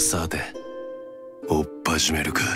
さて追っ始めるか。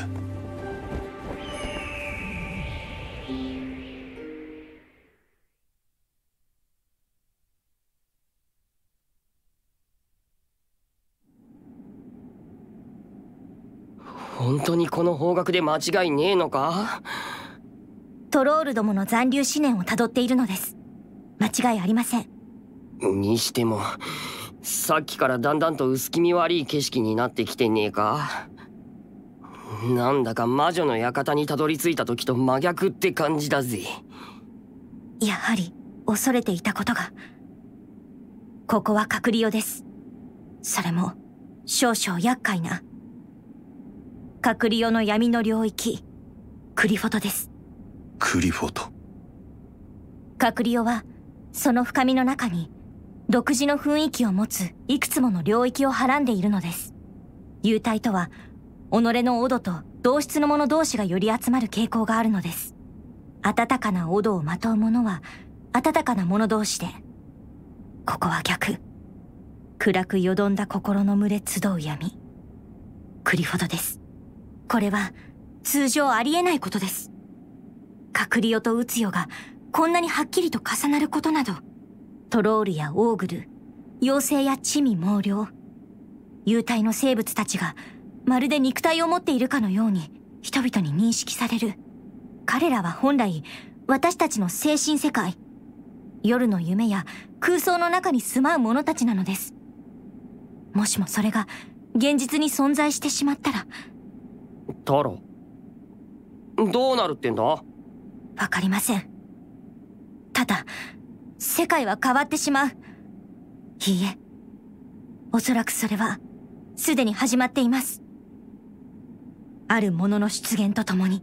本当にこの方角で間違いねえのか？ トロールどもの残留思念をたどっているのです。間違いありません。 にしてもさっきからだんだんと薄気味悪い景色になってきてねえか？なんだか魔女の館にたどり着いた時と真逆って感じだぜ。 やはり恐れていたことが。ここは隔離用です。それも少々厄介な隔離用の闇の領域、クリフォトです。 クリフォト。 隔離用はその深みの中に独自の雰囲気を持ついくつもの領域をはらんでいるのです。幽体とは己のオドと同質の者同士がより集まる傾向があるのです。温かなオドをまとう者は温かな者同士で、ここは逆。暗くよどんだ心の群れ集う闇、クリフォトです。これは通常ありえないことです。カクリオとウツヨがこんなにはっきりと重なることなど、トロールやオーグル、妖精や地味猛量、幽体の生物たちがまるで肉体を持っているかのように人々に認識される。彼らは本来私たちの精神世界、夜の夢や空想の中に住まう者たちなのです。もしもそれが現実に存在してしまったら。 タロ、どうなるってんだ？ わかりません。ただ世界は変わってしまう。いいえ、おそらくそれはすでに始まっています。あるものの出現とともに。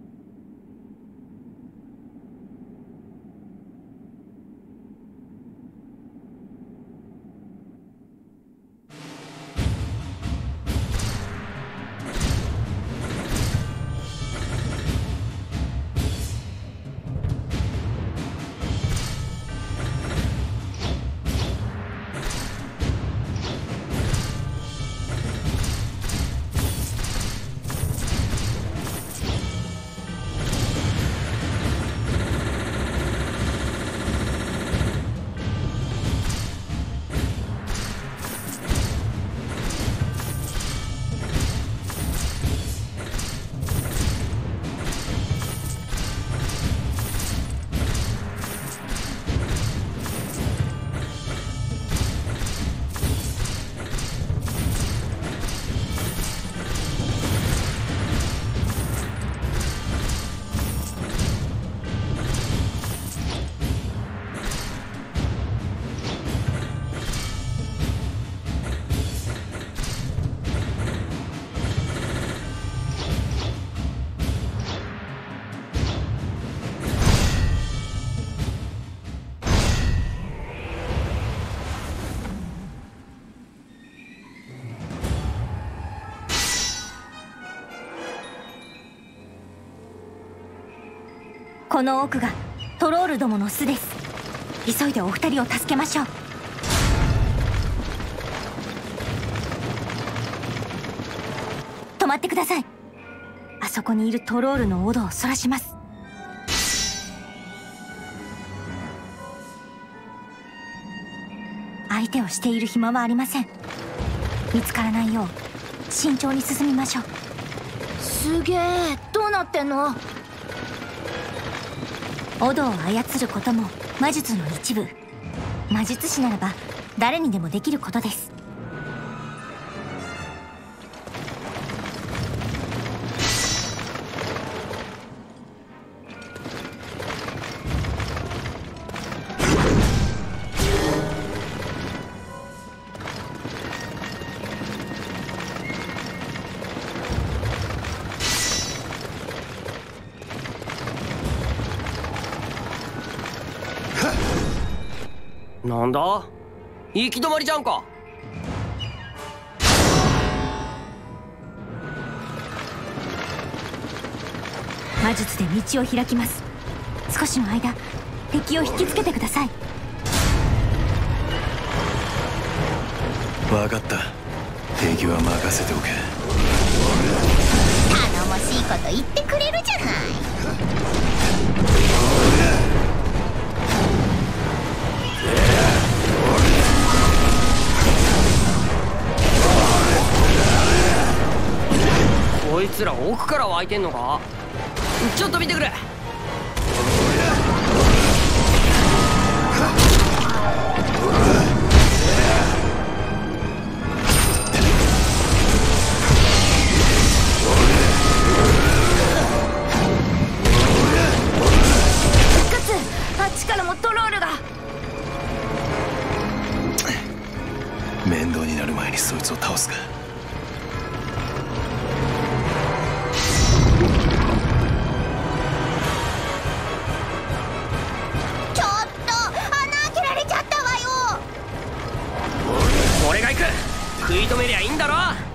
この奥がトロールどもの巣です。急いでお二人を助けましょう。止まってください。あそこにいるトロールのオドをそらします。相手をしている暇はありません。見つからないよう慎重に進みましょう。 すげえ、どうなってんの？ オドを操ることも魔術の一部。魔術師ならば誰にでもできることです。 なんだ？行き止まりじゃんか。 魔術で道を開きます。少しの間敵を引きつけてください。 分かった。 敵は任せておけ。 頼もしいこと言ってくれるじゃない。 こいつら奥から湧いてんのか。ちょっと見てくれ。 あっちからもトロールが。 面倒になる前にそいつを倒すか。 ちょっと穴開けられちゃったわよ。 俺が行く。食い止めりゃいいんだろ。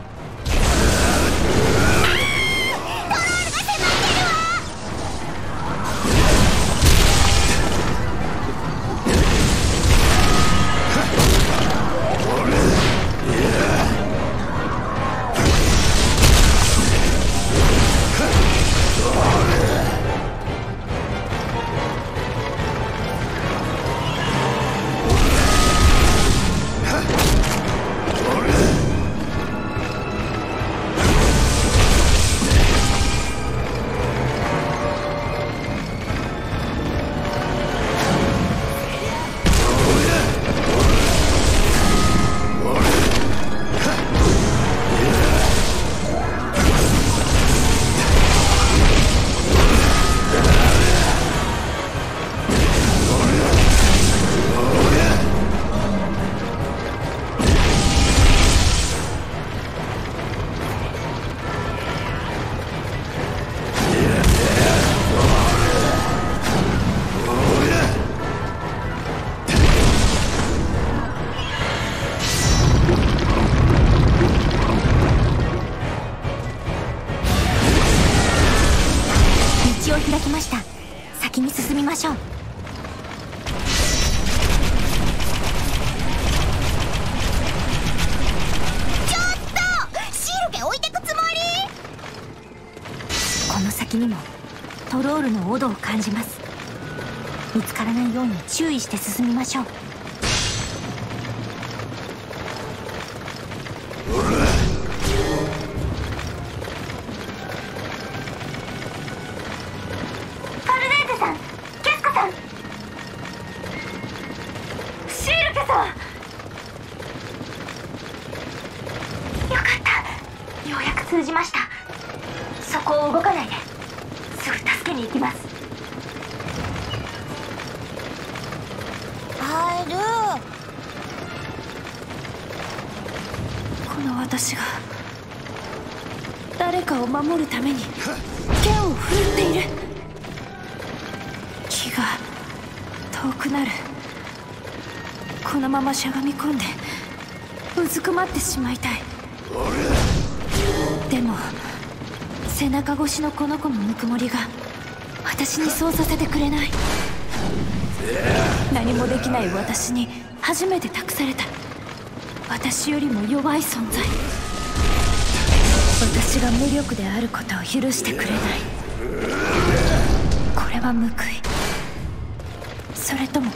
道を開きました。先に進みましょう。 ちょっとシールケ置いてくつもり。 この先にもトロールのオドを感じます。見つからないように注意して進みましょう。 ファルデーゼさん、ケスコさん、シールケさん。 よかった。ようやく通じました。そこを動かないで。すぐ助けに行きます。 アルこの私が誰かを守るために剣を振るっている。気が遠くなる。このまましゃがみ込んでうずくまってしまいたい。でも背中越しのこの子のぬくもりが私にそうさせてくれない。何もできない私に初めて託された私よりも弱い存在。私が無力であることを許してくれない。これは報い、それとも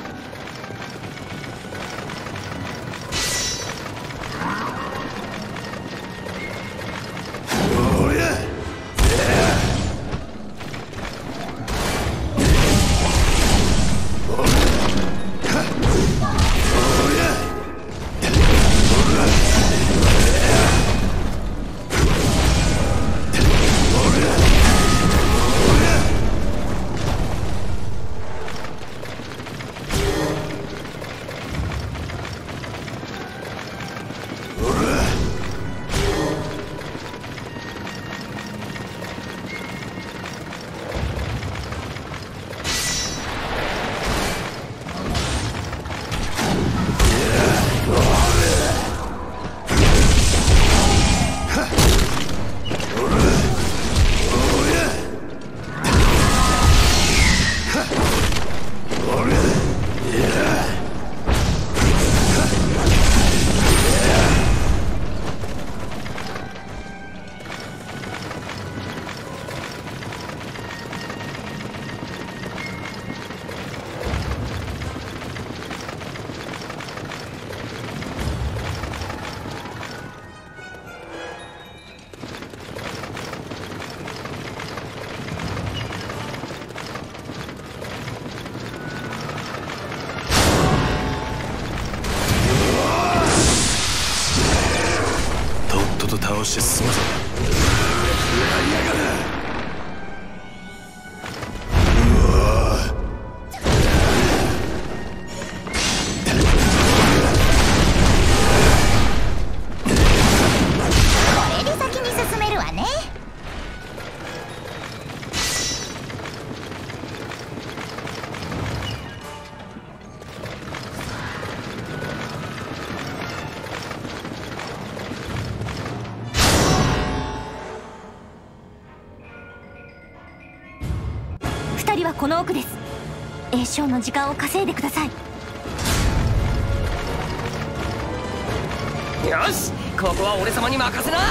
倒して進むぞ。やりやがれ。 これで先に進めるわね。 2人はこの奥です。栄翔の時間を稼いでください。 よし、ここは俺様に任せな。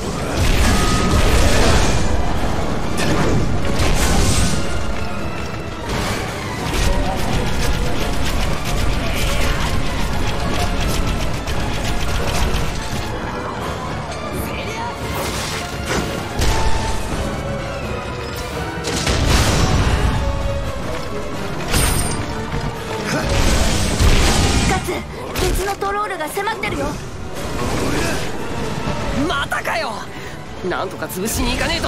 別のトロールが迫ってるよ。 またかよ。なんとか潰しに行かねえと。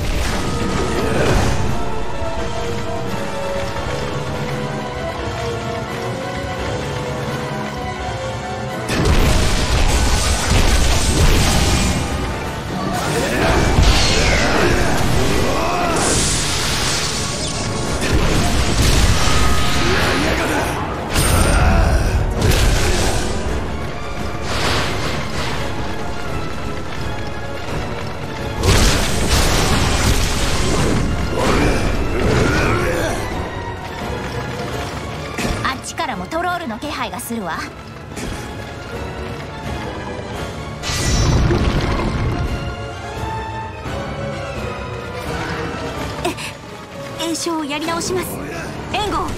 トロールの気配がするわ。 栄翔をやり直します。援護。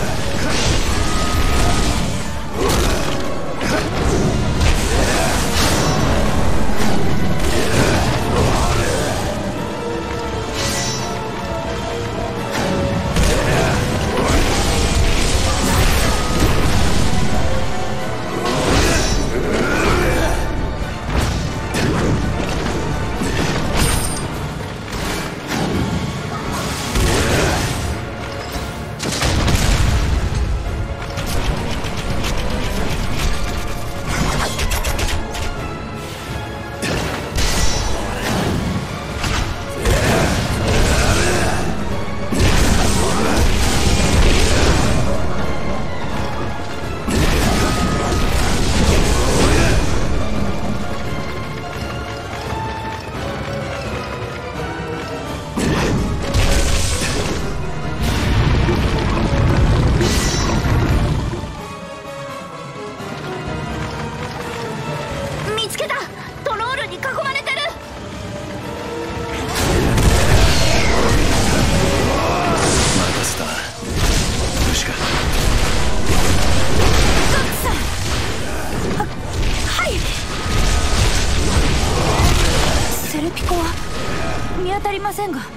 ませんが。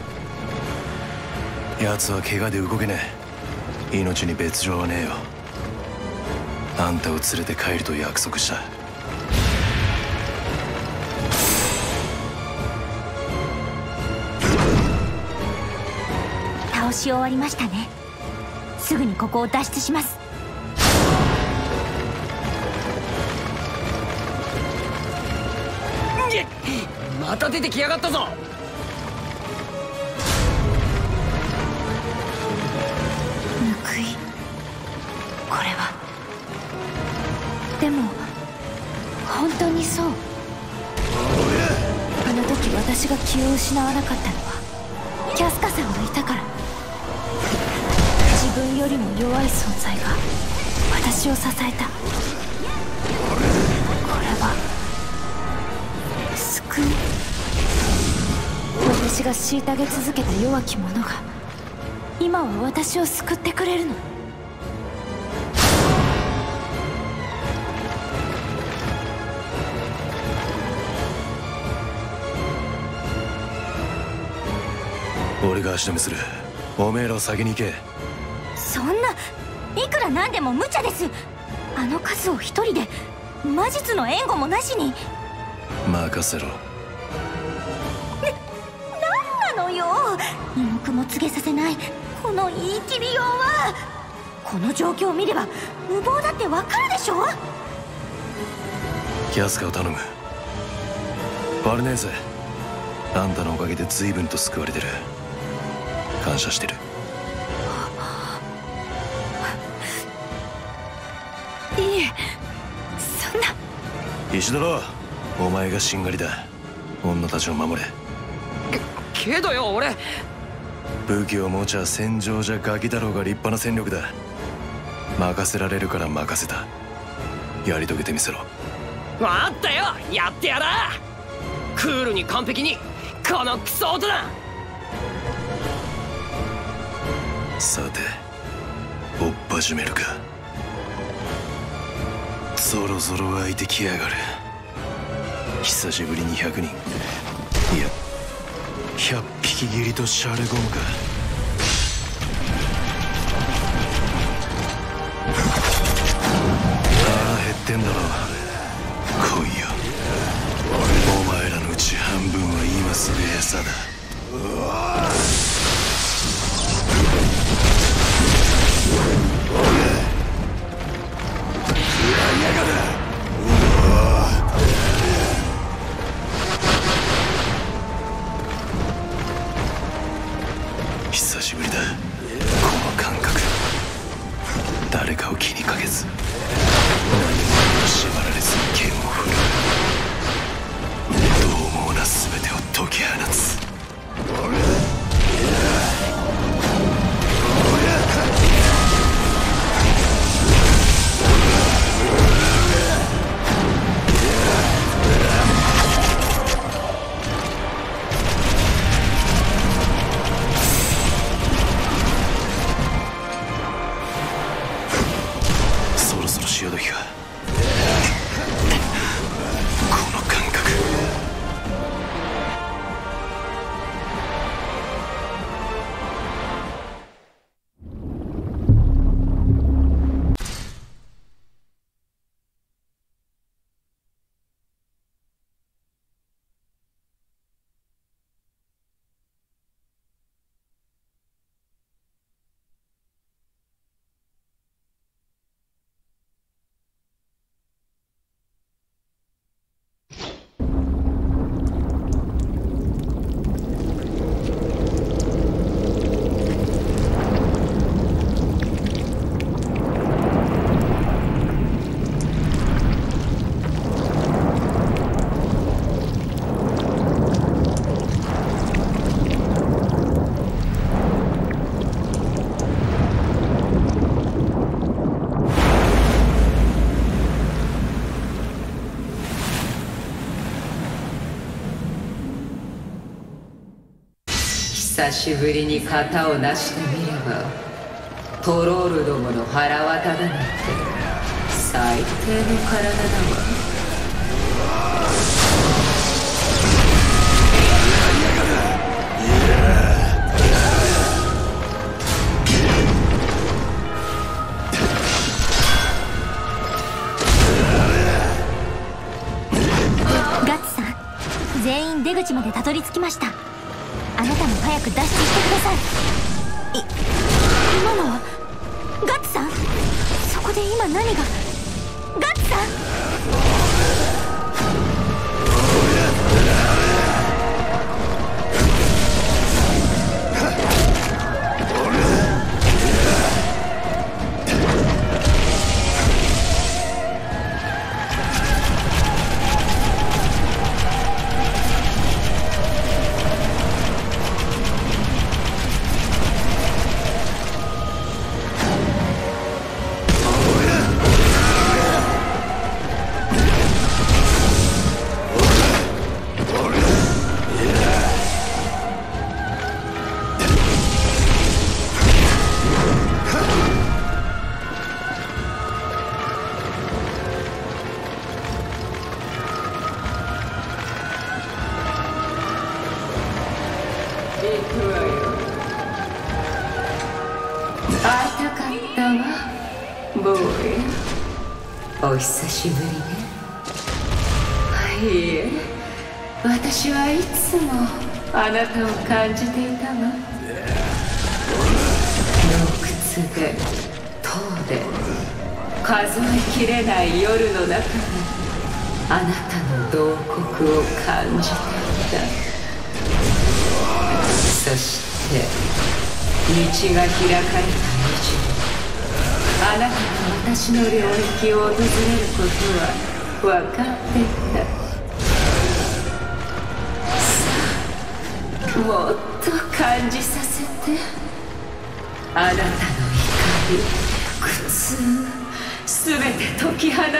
奴は怪我で動けねえ。命に別状はねえよ。あんたを連れて帰ると約束した。 倒し終わりましたね。すぐにここを脱出します。 また出てきやがったぞ。 報い。これはでも本当にそう。あの時私が気を失わなかったのはキャスカさんがいたから。自分よりも弱い存在が私を支えた。これは救い。私が虐げ続けた弱き者が今は私を救ってくれるの。 俺が足止めする。おめえらを先に行け。 そんな、いくらなんでも無茶です。あの数を一人で魔術の援護もなしに。 任せろ。 二目も告げさせないこの言い切りようは。この状況を見れば無謀だってわかるでしょ。 キャスカを頼む。バルネーゼ、あんたのおかげで随分と救われてる。感謝してる。 いえ、そんな。 石ドロ、お前がしんがりだ。女たちを守れ。 けどよ、俺武器を持ちゃ戦場じゃガキだろうが立派な戦力だ。任せられるから任せた。やり遂げてみせろ。 分かったよ、やってやら。クールに完璧に、このクソ大人。 さて、追っ始めるか。そろそろ湧いてきやがる。久しぶりに100人、いや100匹斬りとシャレゴムか。腹減ってんだろ。来いよ。お前らのうち半分は今すぐ餌だ。久しぶりだ、この感覚。誰かを気にかけず、何も縛られずに剣を振るう。獰猛な全てを解き放つ。そろそろ潮時か。この感覚。 久しぶりに型を成してみれば、トロールどもの腹渡だなんて最低の体だわ。 ガッツさん、全員出口までたどり着きました。あなたも早く脱出してください。今のはガッツさん？そこで今何が？ガッツさん！ 会いたかったわ、ボーイ。お久しぶりね。いいえ、 私はいつもあなたを感じていたわ。洞窟で塔で数えきれない夜の中であなたの洞窟を感じていた。そして道が開かれた以上あなたが私の領域を訪れることは分かっていた。もっと感じさせて。あなたの怒り、苦痛、すべて解き放って。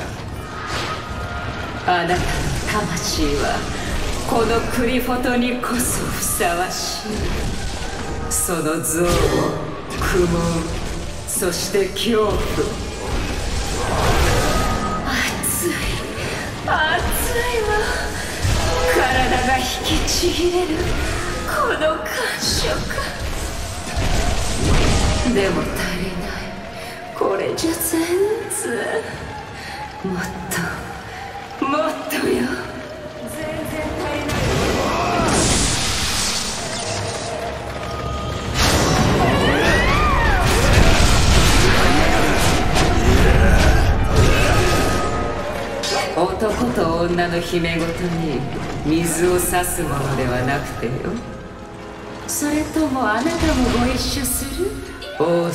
あなたの魂はこのクリフォトにこそふさわしい。その憎悪、苦悶、そして恐怖。熱い熱いわ。体が引きちぎれるこの感触。でも足りない。これじゃ全然。もっともっとよ。全然足りない。男と女の秘め事に水を差すものではなくてよ。それともあなたもご一緒する王様。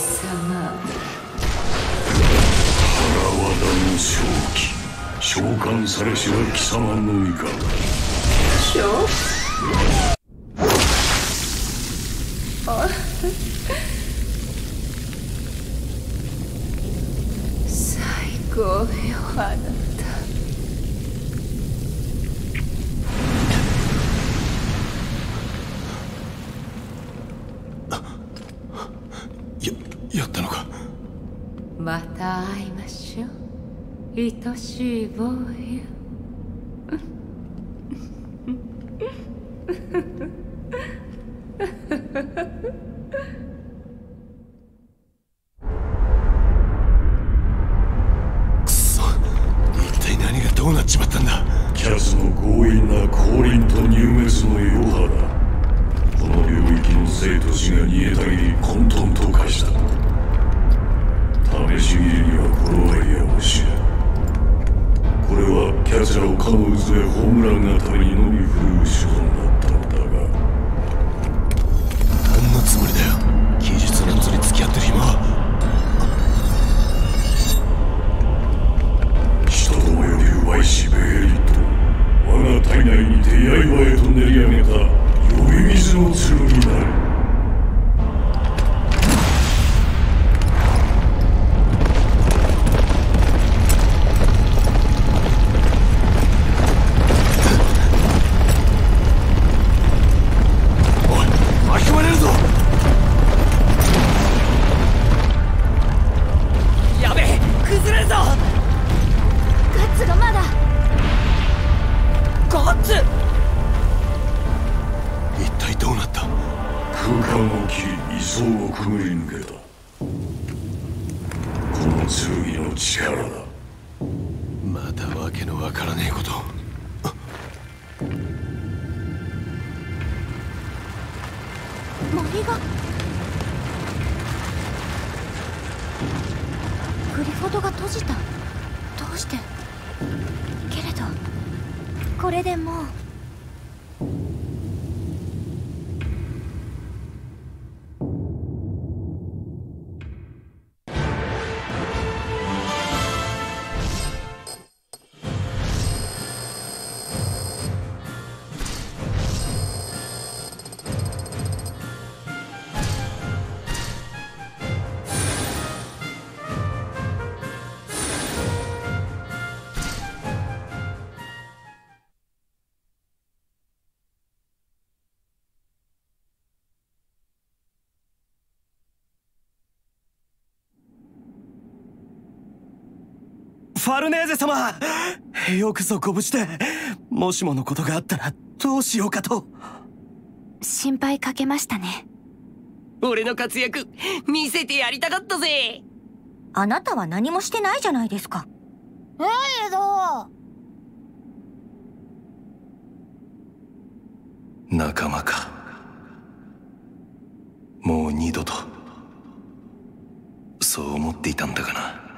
腹和田の正気、召喚されしは貴様のみか。 最高よあなた。 やったのか。 また会いましょう、愛しい坊よ。 くそ、一体何がどうなっちまったんだ。 キャスの強引な降臨と入滅の余波だ。この領域の生と死が煮えたぎり混沌と化した。試し切りには頃合いやもしれん。これはキャチャーをかの渦でホームランがためにのみ振るう手段だったのだが。 何のつもりだよ。技術なんぞに付き合ってる暇は。 人共より奪いしベエリット、我が体内にて刃へと練り上げた呼び水の剣なる。 グリフォトが閉じた。どうして？けれどこれでもう。 ファルネーゼ様、よくぞご無事で。もしものことがあったらどうしようかと。 心配かけましたね。 俺の活躍見せてやりたかったぜ。 あなたは何もしてないじゃないですか。 仲間か。もう二度とそう思っていたんだがな。